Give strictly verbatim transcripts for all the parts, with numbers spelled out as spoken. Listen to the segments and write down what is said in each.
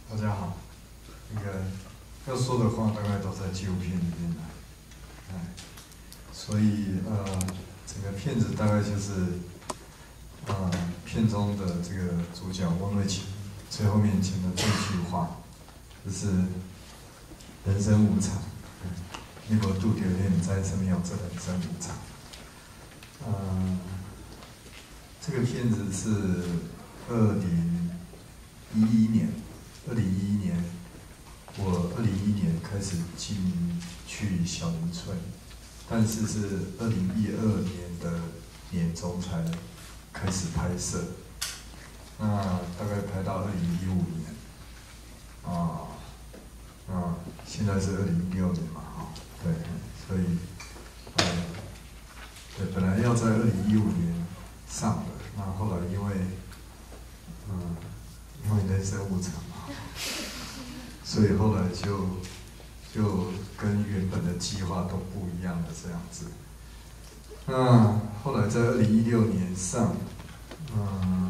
大家好，那个要说的话大概都在纪录片里面了，哎，所以呃，整个片子大概就是呃片中的这个主角翁瑞琴最后面讲的这句话，就是人生无常，你无拄到你唔知什么叫做人生无常。呃，这个片子是二零一一年。二零一一年，我二零一一年开始进去小林村，但是是二零一二年的年中才开始拍摄。那大概拍到二零一五年，啊，那现在是二零一六年嘛，哈，对，所以，呃，对，本来要在二零一五年上的，那后来因为，嗯，因为人生无常。所以后来就就跟原本的计划都不一样了这样子。那后来在二零一六年上，嗯，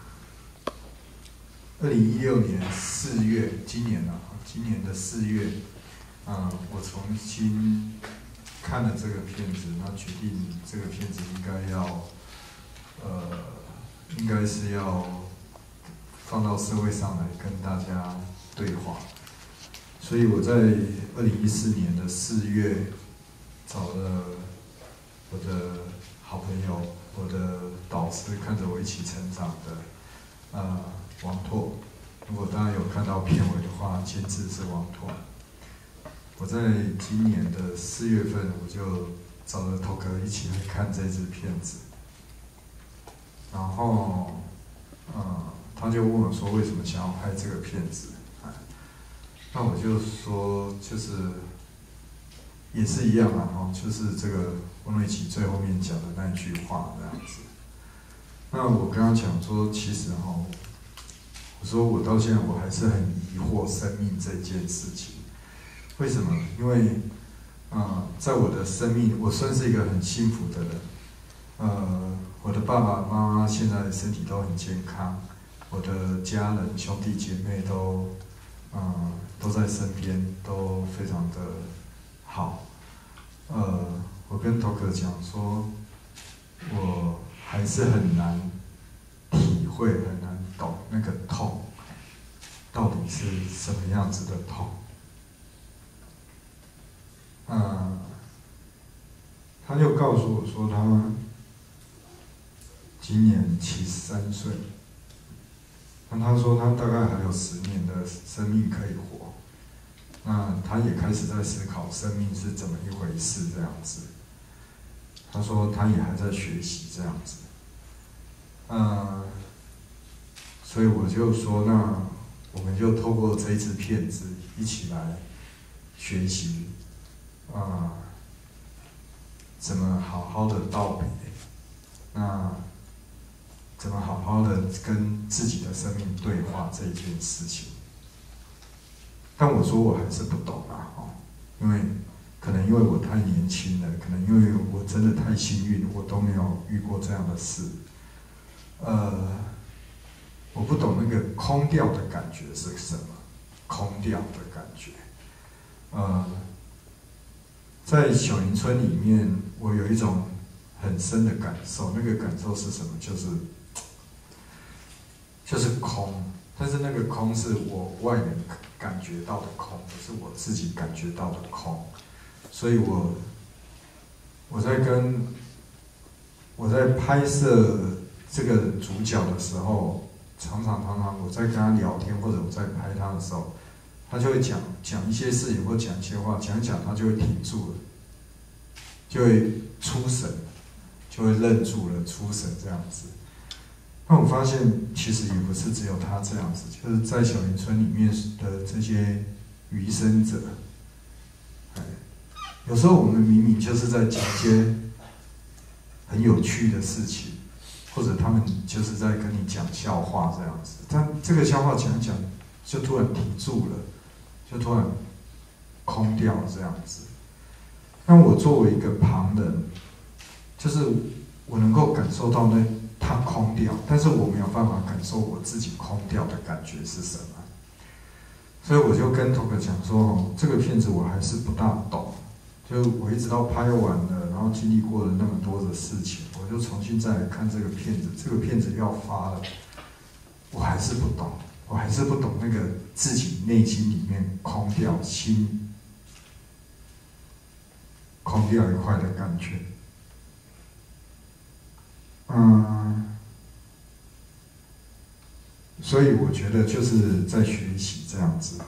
二零一六年四月，今年啊，今年的四月，嗯，我重新看了这个片子，那决定这个片子应该要，呃，应该是要放到社会上来跟大家对话。所以我在二零一四年的四月找了我的好朋友，我的导师，看着我一起成长的，呃，王拓。如果大家有看到片尾的话，监制是王拓。我在今年的四月份，我就找了头哥一起来看这支片子。然后，呃，他就问我说，为什么想要拍这个片子？那我就说，就是也是一样啊，哈，就是这个翁瑞奇最后面讲的那句话这样子。那我刚刚讲说，其实哈，我说我到现在我还是很疑惑生命这件事情，为什么？因为啊、呃，在我的生命，我算是一个很幸福的人，呃，我的爸爸妈妈现在身体都很健康，我的家人兄弟姐妹都。嗯，都在身边，都非常的好。呃，我跟头哥讲说，我还是很难体会，很难懂那个痛到底是什么样子的痛。嗯，他就告诉我说，他今年七十三岁。那他说他大概还有十年的生命可以活，那他也开始在思考生命是怎么一回事这样子。他说他也还在学习这样子，呃，所以我就说那我们就透过这一支片子一起来学习，啊、呃，怎么好好的道别，那。怎么好好的跟自己的生命对话这一件事情？但我说我还是不懂啊，哦，因为可能因为我太年轻了，可能因为我真的太幸运，我都没有遇过这样的事。呃，我不懂那个空掉的感觉是什么，空掉的感觉。呃，在小林村里面，我有一种很深的感受，那个感受是什么？就是。就是空，但是那个空是我外人感觉到的空，不是我自己感觉到的空。所以我我在跟我在拍摄这个主角的时候，常常常常我在跟他聊天，或者我在拍他的时候，他就会讲讲一些事情或讲一些话，讲一讲他就会停住了，就会出神，就会愣住了，出神这样子。那我发现，其实也不是只有他这样子，就是在小林村里面的这些余生者，哎，有时候我们明明就是在讲一些很有趣的事情，或者他们就是在跟你讲笑话这样子，但这个笑话讲一讲，就突然停住了，就突然空掉了这样子。那我作为一个旁人，就是我能够感受到那。它空掉，但是我没有办法感受我自己空掉的感觉是什么。 所以我就跟 Tok 讲说，哦，这个片子我还是不大懂，就我一直到拍完了，然后经历过了那么多的事情，我就重新再来看这个片子，这个片子要发了，我还是不懂，我还是不懂那个自己内心里面空掉心、空掉一块的感觉。嗯，所以我觉得就是在学习这样子，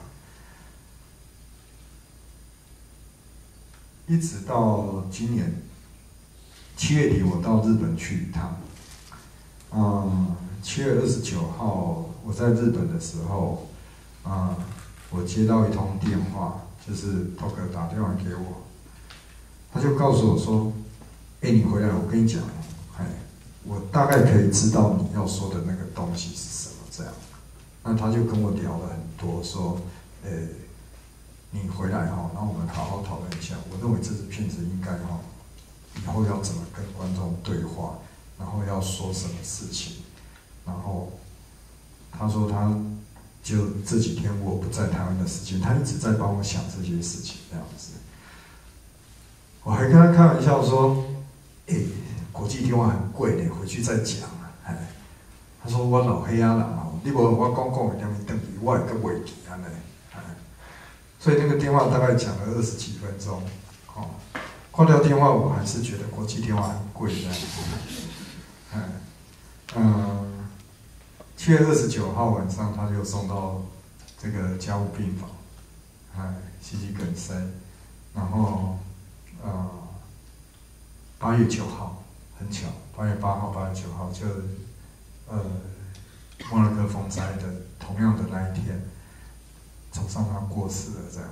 一直到今年七月底，我到日本去一趟。嗯，七月二十九号我在日本的时候，啊、嗯，我接到一通电话，就是 Tok 打电话给我，他就告诉我说：“哎、欸，你回来了，我跟你讲，哎。”我大概可以知道你要说的那个东西是什么，这样。那他就跟我聊了很多，说，呃、欸，你回来哈，然后我们好好讨论一下。我认为这支片子应该哈，以后要怎么跟观众对话，然后要说什么事情。然后他说他就这几天我不在台湾的时间，他一直在帮我想这些事情，这样子。我还跟他开玩笑说，哎、欸。国际电话很贵呢，回去再讲啊。哎，他说我老黑啊人哦，你无我讲讲的点等于我也阁袂记安尼。哎，所以那个电话大概讲了二十几分钟。哦，挂掉电话，我还是觉得国际电话很贵这样子。哎，嗯，七月二十九号晚上他就送到这个加护病房，哎，心肌梗塞，然后呃，八月九号。很巧，八月八号、八月九号就，呃，莫拉克风灾的同样的那一天，早上他过世了，这样。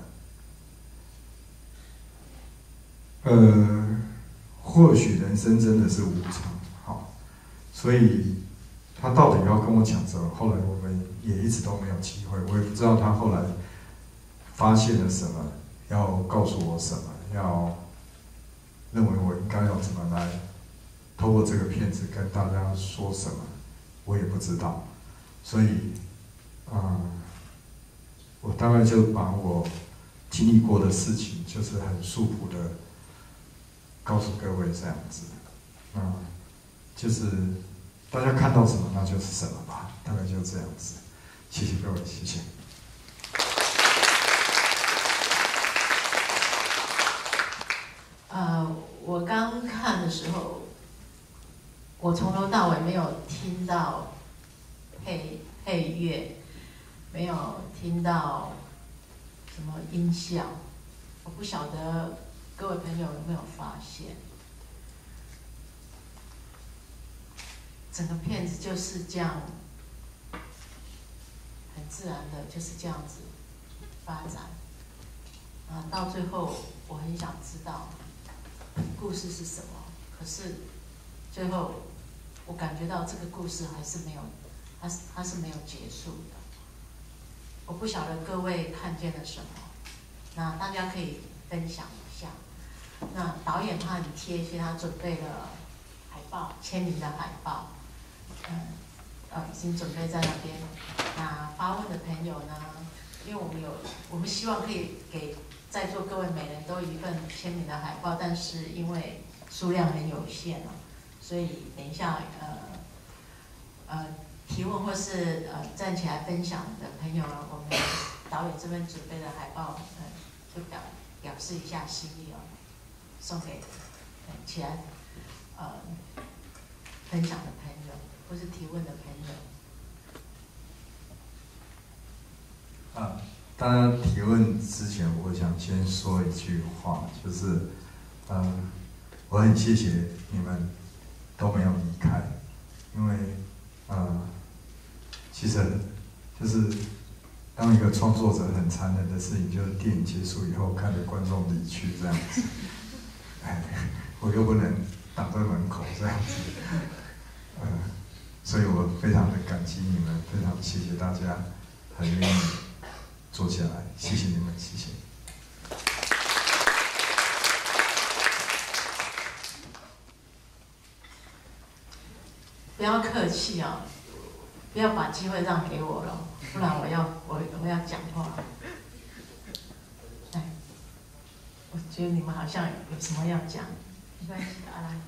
呃，或许人生真的是无常，好，所以他到底要跟我讲什么？后来我们也一直都没有机会，我也不知道他后来发现了什么，要告诉我什么，要认为我应该要怎么来。透过这个片子跟大家说什么，我也不知道，所以，嗯，我大概就把我经历过的事情，就是很素朴的告诉各位这样子，嗯，就是大家看到什么那就是什么吧，大概就这样子，谢谢各位，谢谢。 呃，我刚看的时候。我从头到尾没有听到配配乐，没有听到什么音效，我不晓得各位朋友有没有发现，整个片子就是这样，很自然的就是这样子发展，啊，到最后我很想知道故事是什么，可是最后。我感觉到这个故事还是没有，它是它是没有结束的。我不晓得各位看见了什么，那大家可以分享一下。那导演他很贴心，他准备了海报，签名的海报，嗯，呃，已经准备在那边。那发问的朋友呢，因为我们有，我们希望可以给在座各位每人都一份签名的海报，但是因为数量很有限哦。所以等一下，呃，呃，提问或是呃站起来分享的朋友呢，我们导演这边准备的海报，呃，就表表示一下心意哦，送给呃起来呃分享的朋友或是提问的朋友。啊，当然提问之前，我想先说一句话，就是，呃，我很谢谢你们。都没有离开，因为，呃，其实就是当一个创作者很残忍的事情，就是电影结束以后，看着观众离去这样子，哎，我又不能挡在门口这样子，呃，所以我非常的感激你们，非常谢谢大家，很愿意坐下来，谢谢你们，谢谢。 不要客气啊、哦，不要把机会让给我了，不然我要我我要讲话。 觉得你们好像有什么要讲，没关系，阿来。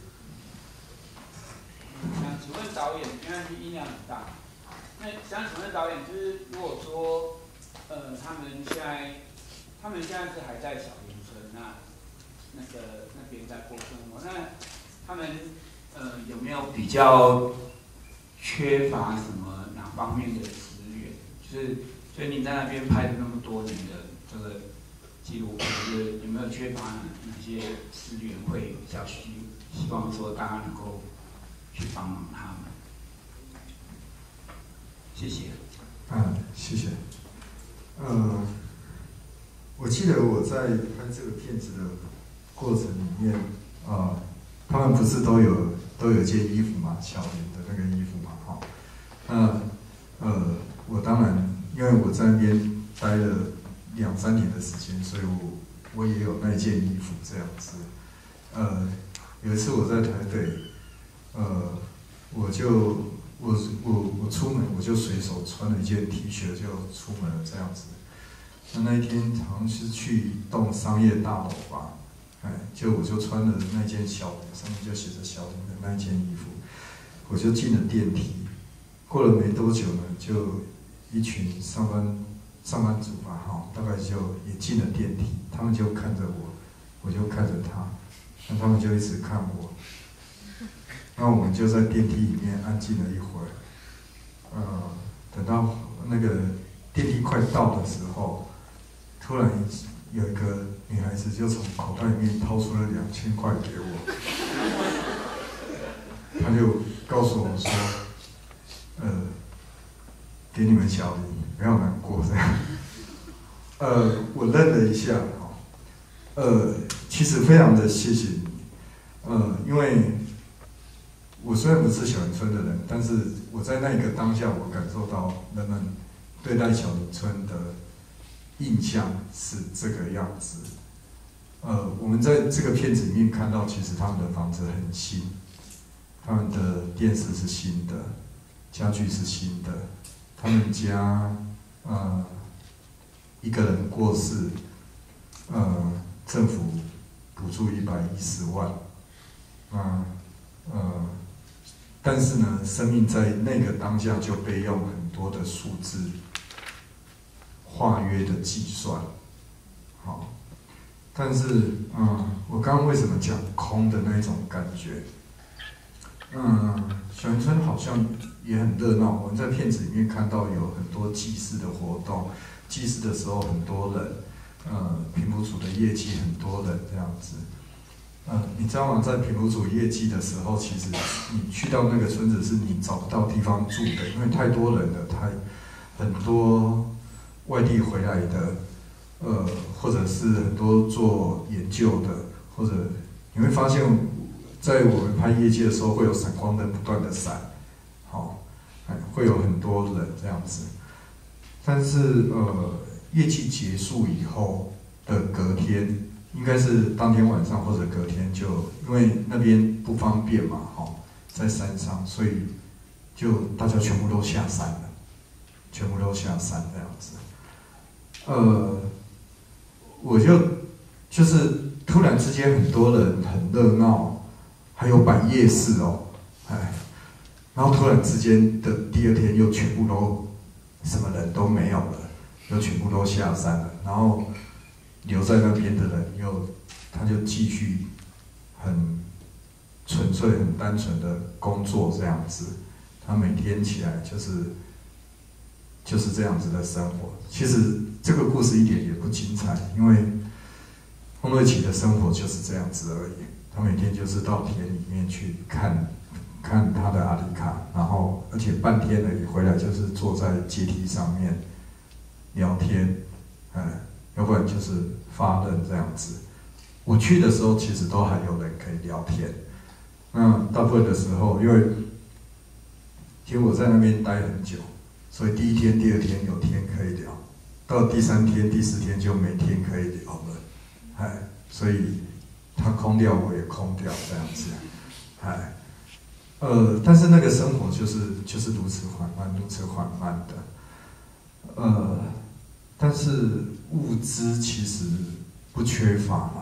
想请问导演，因为音量很大，那想请问导演，就是如果说，呃，他们现在，他们现在是还在小林村，那那个那边在过生活，那他们呃有没有比较缺乏什么哪方面的资源？就是所以你在那边拍了那么多年的这个纪录片，就是有没有缺乏哪些资源会比较希希望说大家能够去帮忙他们？谢谢。 啊，谢谢。呃，我记得我在拍这个片子的过程里面，啊、呃，他们不是都有都有件衣服嘛，小林的那个衣服嘛，哈、哦。那呃，我当然因为我在那边待了两三年的时间，所以我我也有那件衣服这样子。呃，有一次我在台北，呃，我就我我我出门我就随手穿了一件 T 恤就出门了这样子。那那一天好像是去一栋商业大楼吧，哎，就我就穿了那件小林，上面就写着小林的那件衣服，我就进了电梯。过了没多久呢，就一群上班上班族吧，哈，大概就也进了电梯，他们就看着我，我就看着他，那他们就一直看我。那我们就在电梯里面安静了一会儿，呃，等到那个电梯快到的时候，突然有一个女孩子就从口袋里面掏出了两千块给我，她就告诉我说，呃，给你们小林，不要难过这样。呃，我愣了一下，呃，其实非常的谢谢你，呃，因为我虽然不是小林村的人，但是我在那个当下，我感受到人们对待小林村的印象是这个样子。呃，我们在这个片子里面看到，其实他们的房子很新，他们的电视是新的，家具是新的，他们家呃一个人过世，呃，政府补助一百一十万，啊、呃，呃。但是呢，生命在那个当下就被用很多的数字化约的计算，好，但是嗯，我刚刚为什么讲空的那种感觉？嗯，小林村好像也很热闹。我们在片子里面看到有很多祭祀的活动，祭祀的时候很多人，呃，平埔族的业绩很多人这样子。呃，你知道吗？在平埔族业绩的时候，其实你去到那个村子是你找不到地方住的，因为太多人了，太很多外地回来的，呃，或者是很多做研究的，或者你会发现，在我们拍业绩的时候，会有闪光灯不断的闪，好，哎，会有很多人这样子。但是呃，业绩结束以后的隔天。应该是当天晚上或者隔天就，因为那边不方便嘛，哈，在山上，所以就大家全部都下山了，全部都下山这样子。呃，我就就是突然之间很多人很热闹，还有摆夜市哦，哎，然后突然之间的第二天又全部都什么人都没有了，又全部都下山了，然后。留在那边的人又，他就继续很纯粹、很单纯的工作这样子。他每天起来就是就是这样子的生活。其实这个故事一点也不精彩，因为洪瑞奇的生活就是这样子而已。他每天就是到田里面去看看他的阿里卡，然后而且半天而已，回来就是坐在阶梯上面聊天，嗯。要不然就是发愣这样子。我去的时候，其实都还有人可以聊天。那大部分的时候，因为其实我在那边待很久，所以第一天、第二天有天可以聊，到第三天、第四天就没天可以聊了。哎，所以他空掉，我也空掉这样子。哎，呃，但是那个生活就是就是如此缓慢，如此缓慢的，呃。但是物资其实不缺乏啦，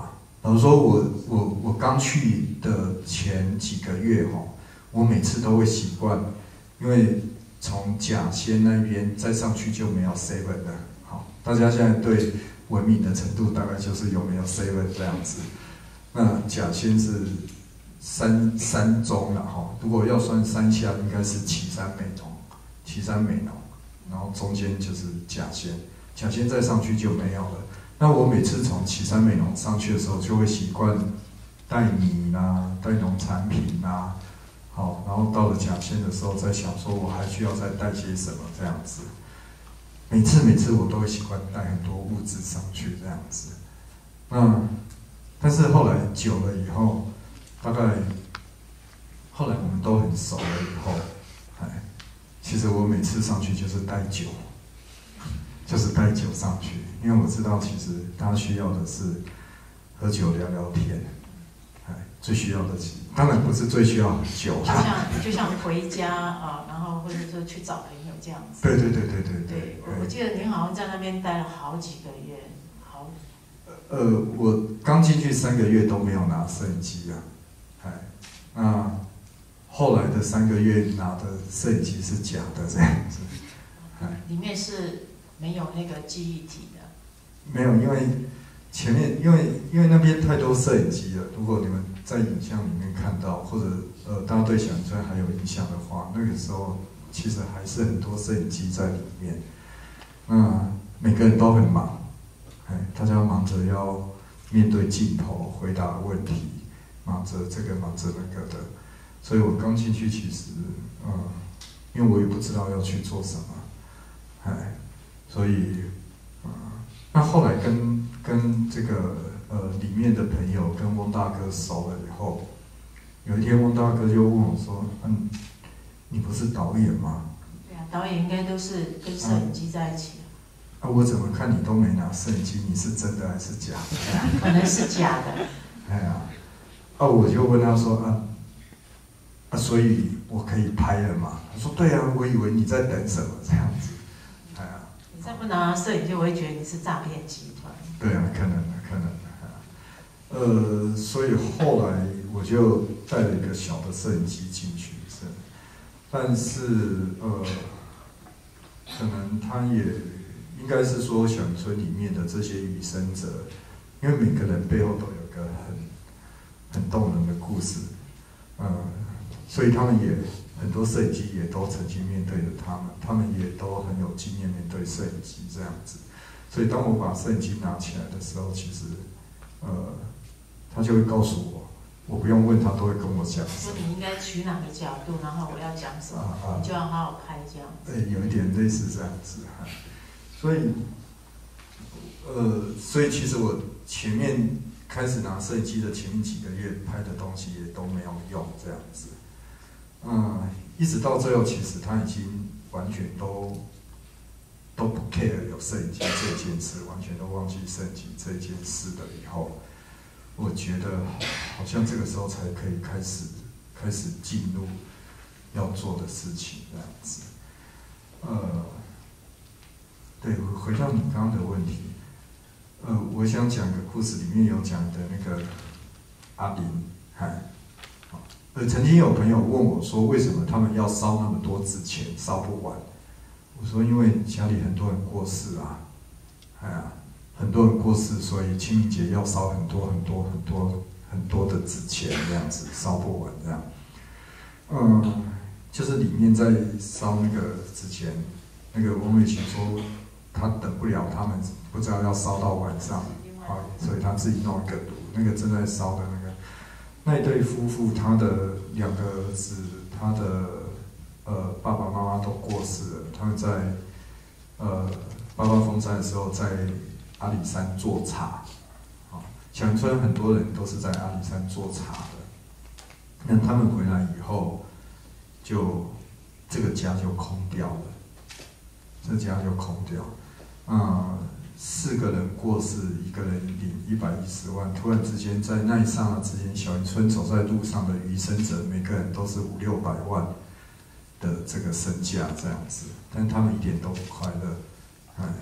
老实说我，我我我刚去的前几个月哈，我每次都会习惯，因为从甲仙那边再上去就没有 seven 了。好，大家现在对文明的程度大概就是有没有 seven 这样子。那甲仙是三三中了哈，如果要算三下，应该是岐山美浓，岐山美浓，然后中间就是甲仙，甲仙再上去就没有了。那我每次从岐山美浓上去的时候，就会习惯带米啦，带农产品啦，好，然后到了甲仙的时候，再想说我还需要再带些什么这样子。每次每次我都会习惯带很多物质上去这样子。那但是后来久了以后，大概后来我们都很熟了以后，哎，其实我每次上去就是带酒。就是带酒上去，因为我知道其实大家需要的是喝酒聊聊天，哎，最需要的当然不是最需要酒啦。 就像就像回家啊，然后或者说去找朋友这样子。 对对对对对对。我我记得您好像在那边待了好几个月，好。 呃，我刚进去三个月都没有拿摄影机啊，哎，那后来的三个月拿的摄影机是假的这样子， 哎，里面是。没有那个记忆体的， 没有，因为前面因为因为那边太多摄影机了。如果你们在影像里面看到，或者呃大家对小林村还有印象的话，那个时候其实还是很多摄影机在里面。那每个人都很忙，哎，大家忙着要面对镜头回答问题，忙着这个忙着那个的。所以我刚进去其实嗯，因为我也不知道要去做什么，哎。所以，呃，那后来跟跟这个呃里面的朋友跟翁大哥熟了以后，有一天翁大哥就问我说：“嗯，你不是导演吗？” 对啊，导演应该都是跟摄影机在一起的。 啊，我怎么看你都没拿摄影机，你是真的还是假的？ 可能是假的。 哎呀，啊，我就问他说：“啊，啊，所以我可以拍了嘛？”他说：“对啊，我以为你在等什么这样子。”哎呀。 再不拿摄影机，我会觉得你是诈骗集团。 对啊，可能的，可能的。呃，所以后来我就带了一个小的摄影机进去，是，但是呃，可能他也应该是说小林村里面的这些余生者，因为每个人背后都有一个很很动人的故事，呃，所以他们也。很多摄影机也都曾经面对着他们，他们也都很有经验面对摄影机这样子。所以当我把摄影机拿起来的时候，其实，呃，他就会告诉我，我不用问他都会跟我讲。 说你应该取哪个角度，然后我要讲什么， 啊啊、 你就要好好拍这样子。 对，有一点类似这样子哈。所以，呃，所以其实我前面开始拿摄影机的前面几个月拍的东西也都没有用这样子。嗯，一直到最后，其实他已经完全都都不 care 有摄影机这件事，完全都忘记摄影机这件事了以后，我觉得好像这个时候才可以开始开始进入要做的事情这样子。呃，对，回到你刚刚的问题，呃，我想讲个故事，里面有讲的那个阿林，嗨。呃，曾经有朋友问我说，为什么他们要烧那么多纸钱，烧不完？我说，因为家里很多人过世啊，哎呀，很多人过世，所以清明节要烧很多很多很多很多的纸钱，这样子烧不完这样。嗯，就是里面在烧那个纸钱，那个翁美琴说，他等不了他们，不知道要烧到晚上，啊，所以他自己弄一个炉，那个正在烧的那个。那一对夫妇，他的两个儿子，他的呃爸爸妈妈都过世了。他们在呃八八风灾的时候，在阿里山做茶。啊，小林村很多人都是在阿里山做茶的。那他们回来以后，就这个家就空掉了，这家就空掉。啊、嗯。四个人过世，一个人领一百一十万。突然之间，在那一刹那之间，小林村走在路上的余生者，每个人都是五六百万的这个身价这样子，但他们一点都不快乐。哎，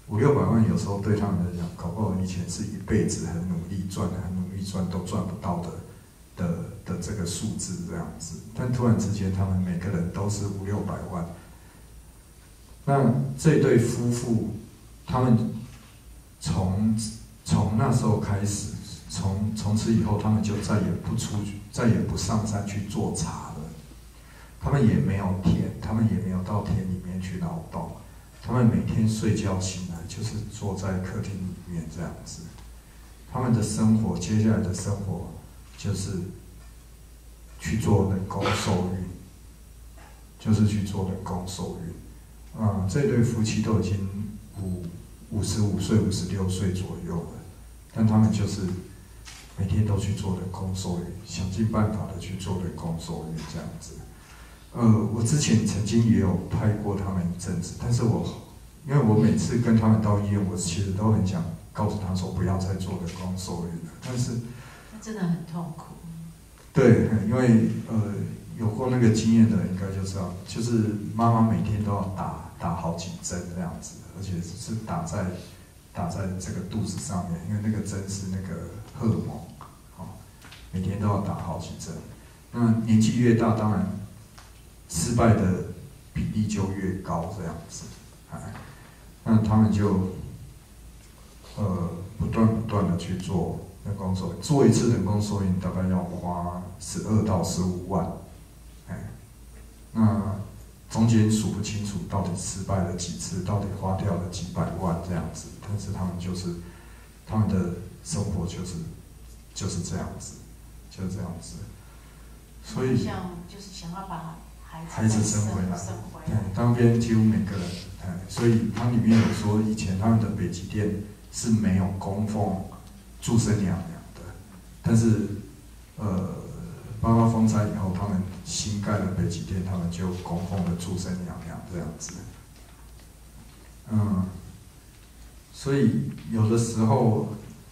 五六百万有时候对他们来讲，搞不好以前是一辈子很努力赚、很努力赚都赚不到的的的这个数字这样子。但突然之间，他们每个人都是五六百万。那这对夫妇，他们从从那时候开始，从从此以后，他们就再也不出去，再也不上山去做茶了。他们也没有田，他们也没有到田里面去劳动。他们每天睡觉醒来就是坐在客厅里面这样子。他们的生活，接下来的生活就是去做人工受孕，就是去做人工受孕。啊、嗯，这对夫妻都已经五五十五岁、五十六岁左右了，但他们就是每天都去做人工受孕，想尽办法的去做人工受孕这样子。呃，我之前曾经也有拍过他们一阵子，但是我因为我每次跟他们到医院，我其实都很想告诉他说不要再做人工受孕了，但是那真的很痛苦。 对，因为呃有过那个经验的人应该就知道，就是妈妈每天都要打打好几针这样子，而且是打在打在这个肚子上面，因为那个针是那个荷尔蒙，哦，每天都要打好几针。那年纪越大，当然失败的比例就越高这样子，哎，那他们就呃不断不断的去做人工受孕，做一次人工受孕大概要花十二到十五万，哎，那中间数不清楚到底失败了几次，到底花掉了几百万这样子，但是他们就是他们的生活就是就是这样子，就是这样子，所以像就是想要把孩子孩子生回来， 生回来， 对，当边几乎每个人，哎，所以它里面有说，以前他们的北极殿是没有供奉祝生娘娘的，但是呃。八八风灾以后，他们新盖了北极殿，他们就供奉了祝生娘娘这样子。嗯，所以有的时候，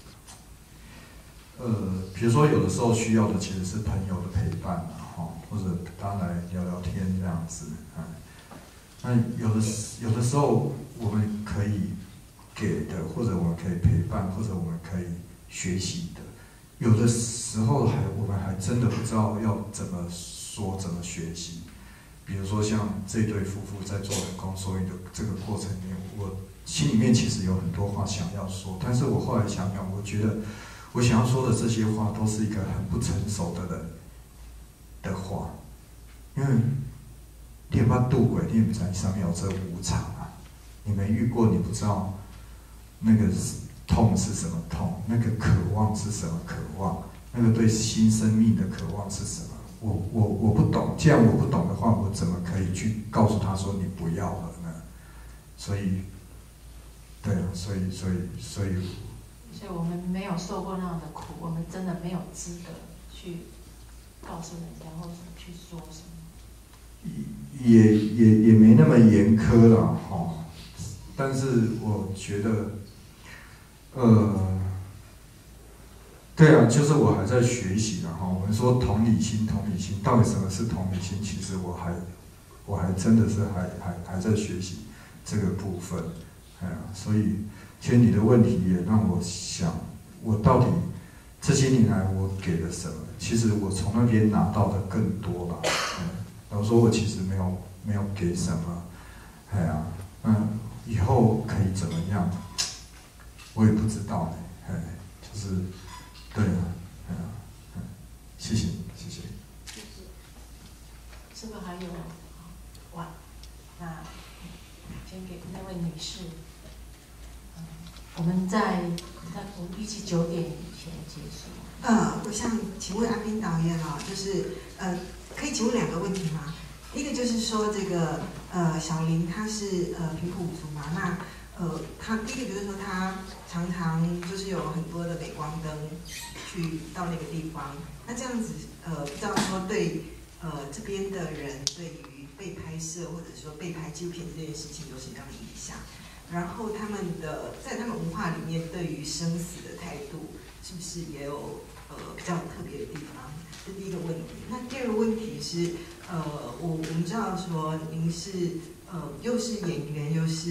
呃，比如说有的时候需要的其实是朋友的陪伴啊，哈，或者大家来聊聊天这样子，嗯。那有的有的时候我们可以给的，或者我们可以陪伴，或者我们可以学习的。有的时候还我们还真的不知道要怎么说怎么学习，比如说像这对夫妇在做人工受孕的这个过程里面，我心里面其实有很多话想要说，但是我后来想想，我觉得我想要说的这些话都是一个很不成熟的人的话，因为你也不知道度鬼，你也不知道上面有这无常啊，你没遇过，你不知道那个痛是什么痛，那个渴望是什么渴望，那个对新生命的渴望是什么？我我我不懂，既然我不懂的话，我怎么可以去告诉他说你不要了呢？所以，对啊，所以所以所以， 所以我们没有受过那样的苦，我们真的没有资格去告诉人家或者去说什么。 也也也没那么严苛啦，哈。但是我觉得。呃，对啊，就是我还在学习的哈。我们说同理心，同理心到底什么是同理心？其实我还，我还真的是还还还在学习这个部分，哎呀，所以其实你的问题也让我想，我到底这些年来我给了什么？其实我从那边拿到的更多吧。嗯，然后说我其实没有没有给什么，哎呀，嗯，以后可以怎么样？我也不知道呢，哎，就是，对啊，哎呀，嗯，谢谢你，谢谢。 谢谢。是不是还有？哇，那先给那位女士。嗯，我们在在我们预计九点以前结束。 呃，我想请问阿斌导演啊，就是呃，可以请问两个问题吗？一个就是说这个呃，小林她是呃平埔族嘛，那。呃，他第一个就是说，他常常就是有很多的镁光灯去到那个地方。那这样子，呃，不知道说对呃这边的人对于被拍摄或者说被拍纪录片这件事情有什么样的影响？然后他们的在他们文化里面对于生死的态度，是不是也有呃比较特别的地方？这第一个问题。那第二个问题是，呃，我我们知道说您是呃又是演员又是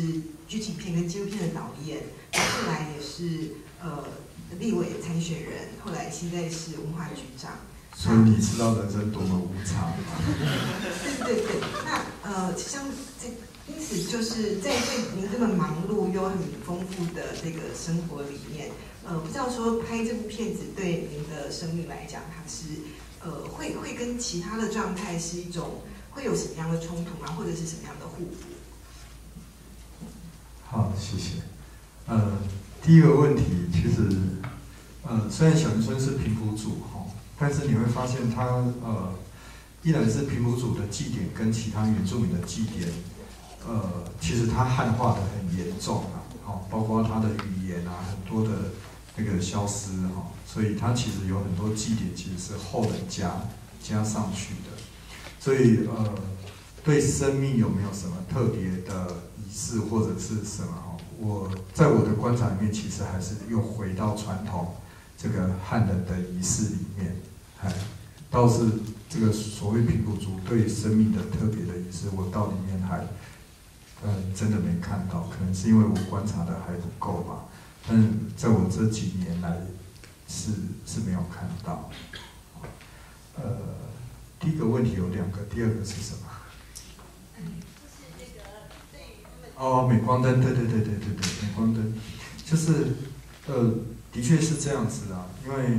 剧情片跟纪录片的导演，后来也是呃立委参选人，后来现在是文化局长。 所以你知道人生多么无常吗？ 对对对，那呃，像这，因此就是在对您这么忙碌又很丰富的这个生活里面，呃，不知道说拍这部片子对您的生命来讲，它是呃会会跟其他的状态是一种会有什么样的冲突吗？或者是什么样的互补？ 好，谢谢。呃，第一个问题，其实呃，虽然小林村是平埔族哈。但是你会发现它，呃，一来是平埔族的祭典跟其他原住民的祭典，呃，其实它汉化的很严重啊，好、哦，包括它的语言啊，很多的那个消失哈、哦，所以它其实有很多祭典其实是后人加加上去的，所以呃，对生命有没有什么特别的仪式或者是什么哈？我在我的观察里面，其实还是又回到传统。这个汉人的仪式里面，哎，倒是这个所谓平埔族对生命的特别的仪式，我到里面还，呃，真的没看到，可能是因为我观察的还不够吧。但是在我这几年来，是是没有看到。呃，第一个问题有两个，第二个是什么？哦，镁光灯，对对对对对对，镁光灯，就是呃。的确是这样子啊，因为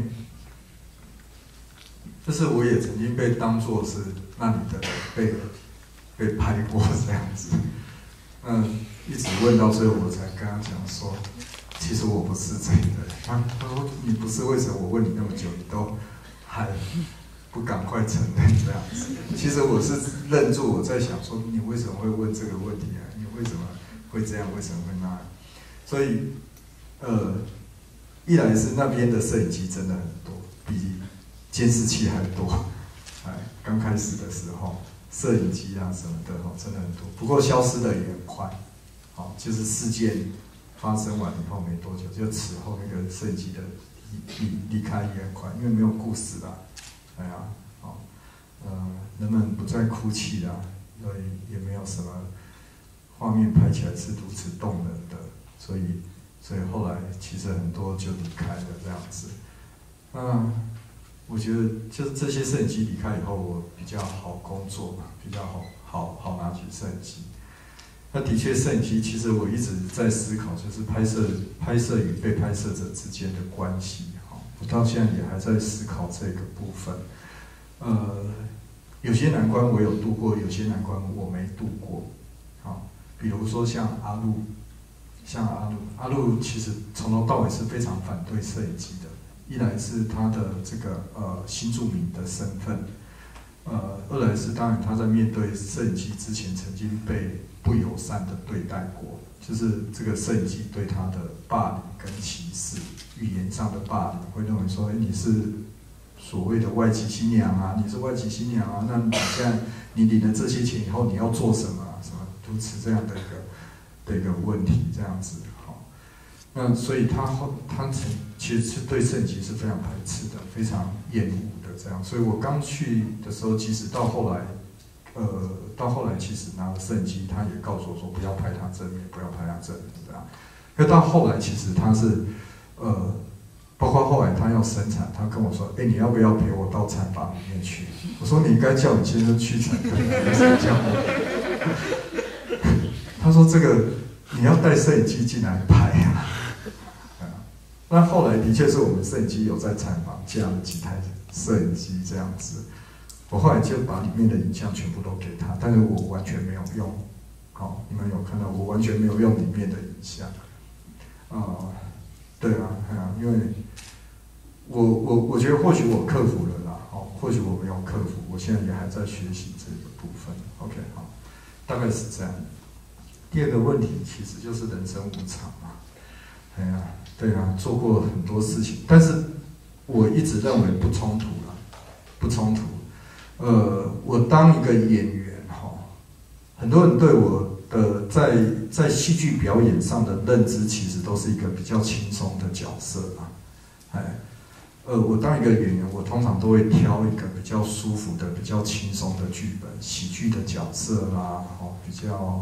就是我也曾经被当作是那里的被被拍过这样子，嗯，一直问到最后，我才跟他讲说，其实我不是这个。他他说你不是，为什么我问你那么久，你都还不赶快承认这样子？其实我是愣住，我在想说，你为什么会问这个问题啊？你为什么会这样？为什么会那样？所以，呃。一来是那边的摄影机真的很多，比监视器还多。哎，刚开始的时候，摄影机啊什么的哦，真的很多。不过消失的也很快，好，就是事件发生完以后没多久，就此后那个摄影机的离离离开也很快，因为没有故事啦。哎呀，好，呃，人们不再哭泣啦，所以也没有什么画面拍起来是如此动人的，所以。所以后来其实很多就离开了这样子，那我觉得就是这些摄影机离开以后，我比较好工作嘛，比较好好好拿起摄影机。那的确，摄影机其实我一直在思考，就是拍摄拍摄与被拍摄者之间的关系。哈，我到现在也还在思考这个部分。呃，有些难关我有度过，有些难关我没度过。好，比如说像阿路。像阿路，阿路其实从头到尾是非常反对摄影机的。一来是他的这个呃新住民的身份，呃，二来是当然他在面对摄影机之前曾经被不友善的对待过，就是这个摄影机对他的霸凌跟歧视，语言上的霸凌，会认为说，哎，你是所谓的外籍新娘啊，你是外籍新娘啊，那你现在你领了这些钱以后你要做什么啊？什么如此这样的一个。的一个问题，这样子，好，那所以他后他曾其实是对摄影机是非常排斥的，非常厌恶的这样。所以我刚去的时候，其实到后来，呃，到后来其实拿了摄影机，他也告诉我说不要拍他正面，不要拍他正面这样。可到后来，其实他是，呃，包括后来他要生产，他跟我说，哎，你要不要陪我到产房里面去？我说你应该叫你先生去才对，为什么叫我？他说：“这个你要带摄影机进来拍啊。”那后来的确是我们摄影机有在产房架了几台摄影机这样子，我后来就把里面的影像全部都给他，但是我完全没有用。好，你们有看到我完全没有用里面的影像。啊、呃，对啊，对啊，因为我我我觉得或许我克服了啦，哦，或许我没有克服，我现在也还在学习这个部分。OK， 好，大概是这样。第二个问题其实就是人生无常嘛，哎呀，对啊，做过很多事情，但是我一直认为不冲突啦，不冲突。呃，我当一个演员哈，很多人对我的在在戏剧表演上的认知，其实都是一个比较轻松的角色嘛，哎，呃，我当一个演员，我通常都会挑一个比较舒服的、比较轻松的剧本，喜剧的角色啦，哦，比较。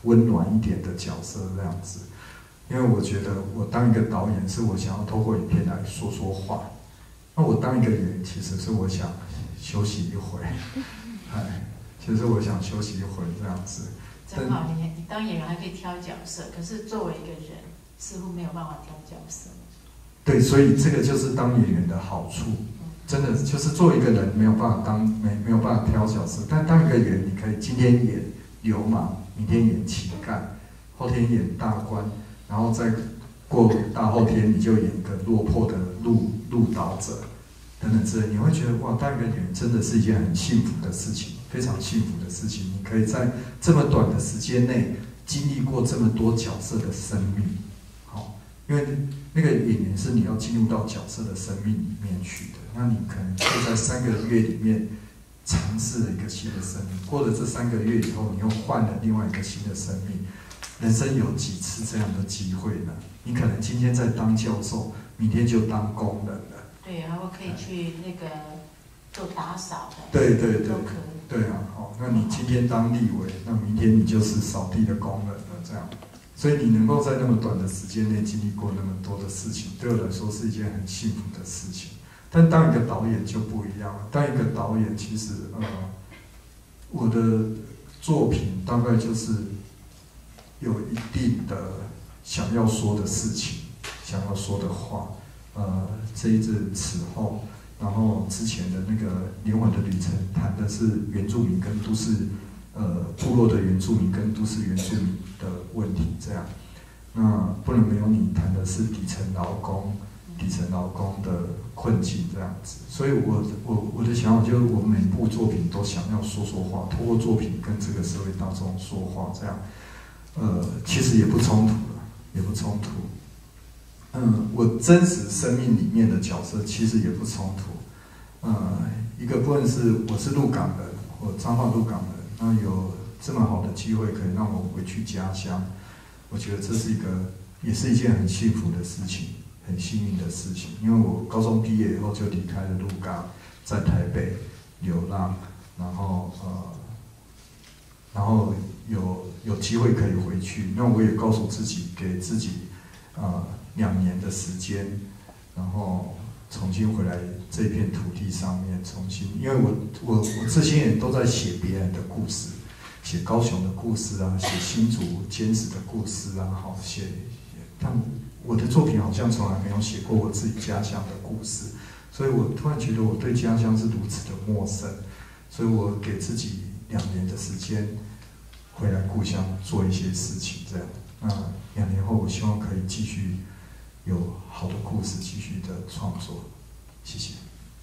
温暖一点的角色这样子。因为我觉得我当一个导演是我想要透过影片来说说话，那我当一个演员其实是我想休息一会，哎，其实我想休息一会这样子。 正好你你当演员还可以挑角色，可是作为一个人似乎没有办法挑角色。 对，所以这个就是当演员的好处，真的就是作为一个人没有办法当没没有办法挑角色，但当一个演员，你可以今天演流氓，明天演乞丐，后天演大官，然后再过大后天你就演一个落魄的路路导者等等之类，你会觉得哇，当一个演员真的是一件很幸福的事情，非常幸福的事情。你可以在这么短的时间内经历过这么多角色的生命，好，因为那个演员是你要进入到角色的生命里面去的，那你可能会在三个月里面尝试了一个新的生命，过了这三个月以后，你又换了另外一个新的生命。人生有几次这样的机会呢？你可能今天在当教授，明天就当工人了。 对，然后可以去那个做打扫的。 对对对， 都可以。 对啊，好，那你今天当立委，那明天你就是扫地的工人了，这样。所以你能够在那么短的时间内经历过那么多的事情，对我来说是一件很幸福的事情。但当一个导演就不一样了，当一个导演其实呃，我的作品大概就是有一定的想要说的事情，想要说的话。呃，这一次此后，然后之前的那个灵魂的旅程，谈的是原住民跟都市，呃，部落的原住民跟都市原住民的问题，这样。那不能没有你谈的是底层劳工，底层劳工的困境这样子。所以我我我的想法就是，我每部作品都想要说说话，透过作品跟这个社会大众说话，这样。呃，其实也不冲突了，也不冲突。嗯，我真实生命里面的角色其实也不冲突。呃，一个部分是我是鹿港人，我彰化鹿港人，那有这么好的机会可以让我回去家乡，我觉得这是一个也是一件很幸福的事情，很幸运的事情。因为我高中毕业以后就离开了鹿港，在台北流浪，然后呃，然后有有机会可以回去，那我也告诉自己，给自己呃。两年的时间，然后重新回来这片土地上面，重新，因为我我我这些年都在写别人的故事，写高雄的故事啊，写新竹坚持的故事啊，好写，但我的作品好像从来没有写过我自己家乡的故事，所以我突然觉得我对家乡是如此的陌生，所以我给自己两年的时间回来故乡做一些事情，这样。那两年后，我希望可以继续。有好的故事继续的创作，谢谢。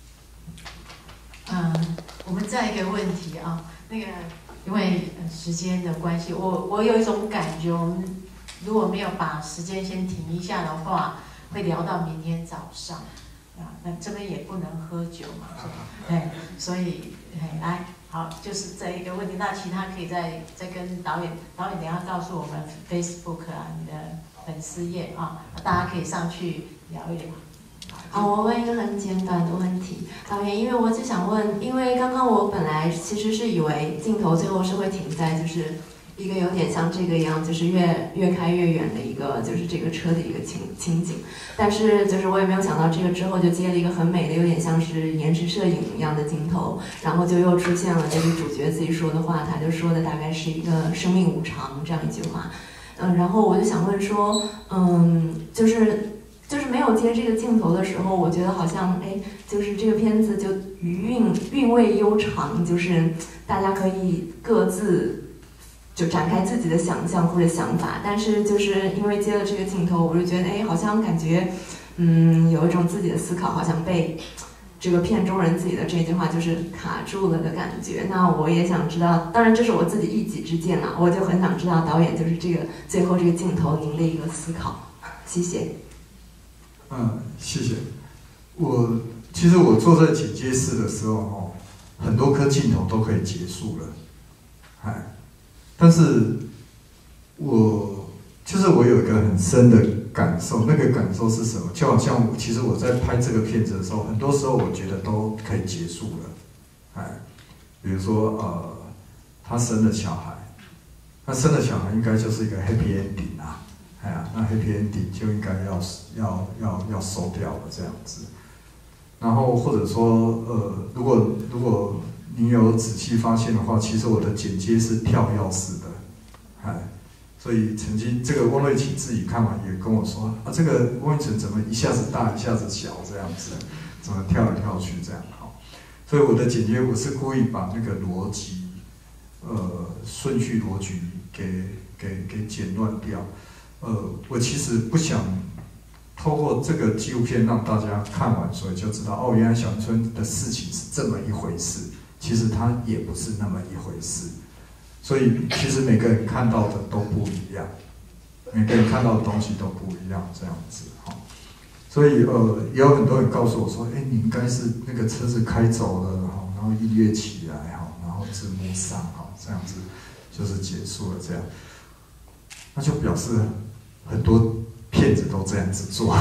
嗯，我们再一个问题啊，那个因为时间的关系，我我有一种感觉，我们如果没有把时间先停一下的话，会聊到明天早上啊。那这边也不能喝酒嘛，是吧？对，所以哎，来，好，就是这一个问题。那其他可以再再跟导演，导演等一下告诉我们 Facebook 啊，你的。粉丝页啊，大家可以上去聊一聊。 好，我问一个很简短的问题，导演，因为我只想问，因为刚刚我本来其实是以为镜头最后是会停在就是一个有点像这个一样，就是越越开越远的一个就是这个车的一个情情景，但是就是我也没有想到这个之后就接了一个很美的，有点像是延迟摄影一样的镜头，然后就又出现了就是主角自己说的话，他就说的大概是一个生命无常这样一句话。嗯，然后我就想问说，嗯，就是就是没有接这个镜头的时候，我觉得好像哎，就是这个片子就余韵韵味悠长，就是大家可以各自就展开自己的想象或者想法，但是就是因为接了这个镜头，我就觉得哎，好像感觉嗯有一种自己的思考好像被这个片中人自己的这句话就是卡住了的感觉。那我也想知道，当然这是我自己一己之见啦，我就很想知道导演就是这个最后这个镜头您的一个思考。谢谢。 嗯，谢谢。我其实我坐在剪接室的时候，哦，很多颗镜头都可以结束了，哎，但是我就是我有一个很深的感受，那个感受是什么？就好像我其实我在拍这个片子的时候，很多时候我觉得都可以结束了，哎，比如说呃，他生了小孩， 那生了小孩应该就是一个 happy ending 啊，哎呀，那 happy ending 就应该要要要要收掉了这样子。然后或者说，呃，如果如果你有仔细发现的话，其实我的剪接是跳跃式的，哎，所以曾经这个翁瑞琪自己看完也跟我说啊，这个翁瑞成怎么一下子大一下子小这样子，怎么跳来跳去这样好？所以我的剪接我是故意把那个逻辑，呃，顺序逻辑给给给剪乱掉。呃，我其实不想透过这个纪录片让大家看完，所以就知道哦，原来小林村的事情是这么一回事。其实它也不是那么一回事。所以其实每个人看到的都不一样，每个人看到的东西都不一样，这样子哈。所以呃，也有很多人告诉我说，哎，你应该是那个车子开走了哈，然后音乐起来哈，然后字幕上哈，这样子就是结束了这样。那就表示很多骗子都这样子做。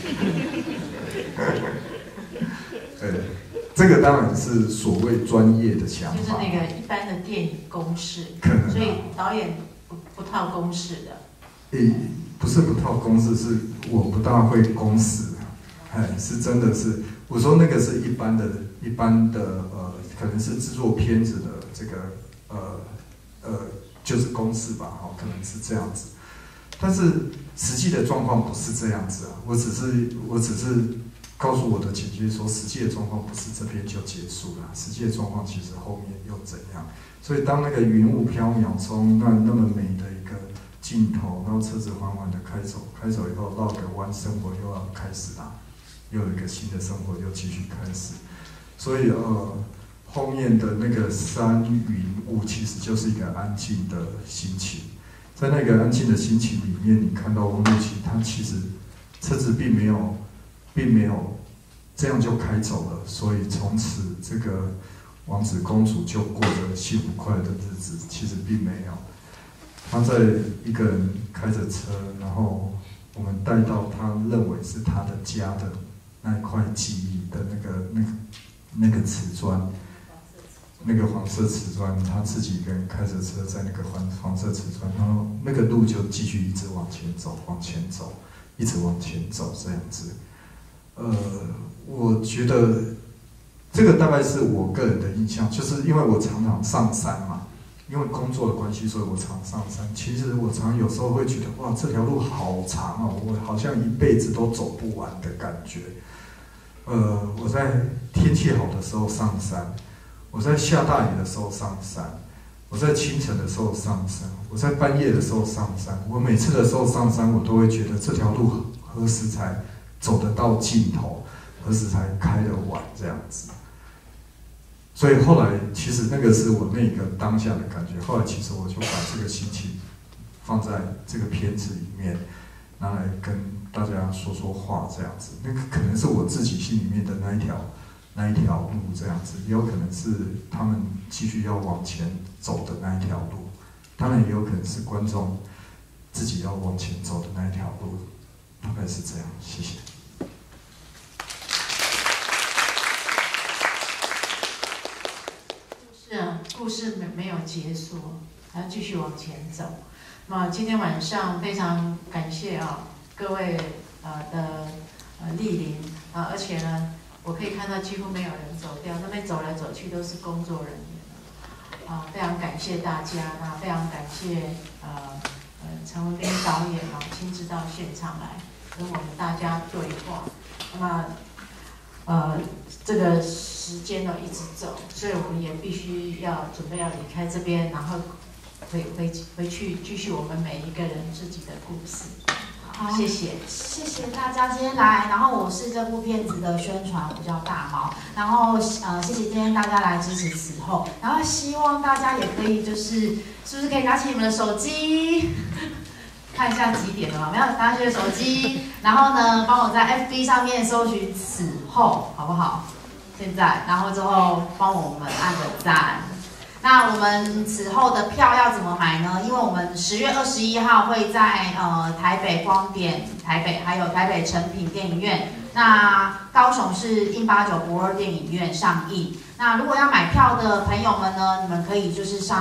对，这个当然是所谓专业的想法， 就是那个一般的电影公式， 可能、啊， 所以导演不不套公式的。 诶，不是不套公式，是我不大会公式，哎，是真的是，我说那个是一般的、一般的呃，可能是制作片子的这个呃呃，就是公式吧，哈，可能是这样子，但是实际的状况不是这样子啊，我只是我只是告诉我的剪辑说，实际的状况不是这边就结束了，实际的状况其实后面又怎样？所以当那个云雾飘渺中，那那么美的一个镜头，然后车子缓缓的开走，开走以后绕个弯，生活又要开始啦，又有一个新的生活又继续开始。所以呃，后面的那个山云雾其实就是一个安静的心情，在那个安静的心情里面，你看到翁路奇，他其实车子并没有，并没有这样就开走了，所以从此这个王子公主就过着幸福快乐的日子，其实并没有。他在一个人开着车，然后我们带到他认为是他的家的那一块记忆的那个那个那个瓷砖，那个黄色瓷砖，他自己一个人开着车在那个黄黄色瓷砖，然后那个路就继续一直往前走，往前走，一直往前走这样子。呃，我觉得这个大概是我个人的印象，就是因为我常常上山嘛。因为工作的关系，所以我常上山。其实我常有时候会觉得，哇，这条路好长哦，我好像一辈子都走不完的感觉。呃，我在天气好的时候上山，我在下大雨的时候上山，我在清晨的时候上山，我在半夜的时候上山。我每次的时候上山，我都会觉得这条路何时才走得到尽头，何时才开得完这样子。所以后来，其实那个是我那个当下的感觉。后来，其实我就把这个心情放在这个片子里面，拿来跟大家说说话，这样子。那个可能是我自己心里面的那一条那一条路，这样子，也有可能是他们继续要往前走的那一条路，当然也有可能是观众自己要往前走的那一条路，大概是这样。谢谢。 是啊，故事没没有结束，还要继续往前走。那么今天晚上非常感谢啊各位呃的呃莅临啊，而且呢，我可以看到几乎没有人走掉，那边走来走去都是工作人员啊，非常感谢大家，那非常感谢呃呃陈文彬导演啊亲自到现场来跟我们大家对话。那么呃这个时间呢一直走，所以我们也必须要准备要离开这边，然后回回回去继续我们每一个人自己的故事。好，谢谢， 谢谢大家今天来。然后我是这部片子的宣传，我叫大毛。然后呃，谢谢今天大家来支持此后。然后希望大家也可以就是是不是可以拿起你们的手机？看一下几点了，没有拿起手机，然后呢，帮我在 F B 上面搜寻此后，好不好？现在，然后之后帮我们按个赞。那我们此后的票要怎么买呢？因为我们十月二十一号会在呃台北光点、台北还有台北诚品电影院，那高雄是一八九不二电影院上映。那如果要买票的朋友们呢，你们可以就是上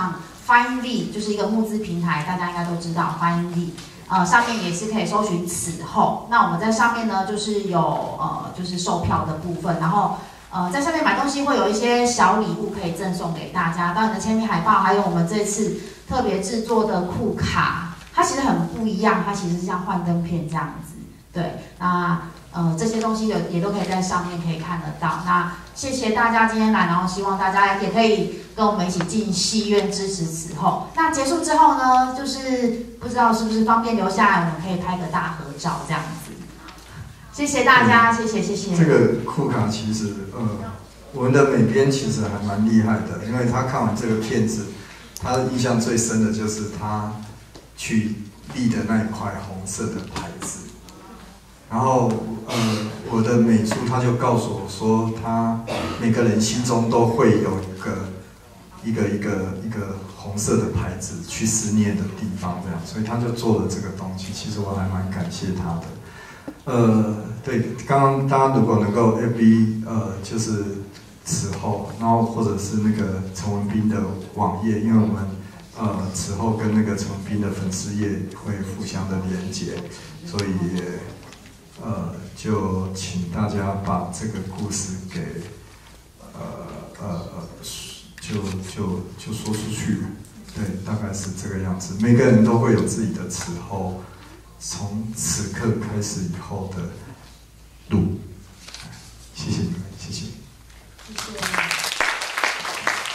发音力就是一个募资平台，大家应该都知道发音力。呃，上面也是可以搜寻此后。那我们在上面呢，就是有呃，就是售票的部分，然后呃，在上面买东西会有一些小礼物可以赠送给大家，当然的签名海报，还有我们这次特别制作的酷卡，它其实很不一样，它其实是像幻灯片这样子。对，那呃这些东西也也都可以在上面可以看得到。那谢谢大家今天来，然后希望大家也可以跟我们一起进戏院支持此后。那结束之后呢，就是不知道是不是方便留下来，我们可以拍个大合照这样子。谢谢大家，谢谢谢谢。 这个酷卡其实呃，我们的美编其实还蛮厉害的，因为他看完这个片子，他印象最深的就是他去立的那一块红色的牌子。然后，呃，我的美术他就告诉我说，他每个人心中都会有一个、一个、一个、一个红色的牌子去思念的地方，这样，所以他就做了这个东西。其实我还蛮感谢他的。呃，对，刚刚大家如果能够 F B 呃，就是此后，然后或者是那个陈文彬的网页，因为我们呃此后跟那个陈文彬的粉丝页会互相的连结，所以也。呃，就请大家把这个故事给，呃呃呃，就就就说出去，对，大概是这个样子。每个人都会有自己的此后，从此刻开始以后的路。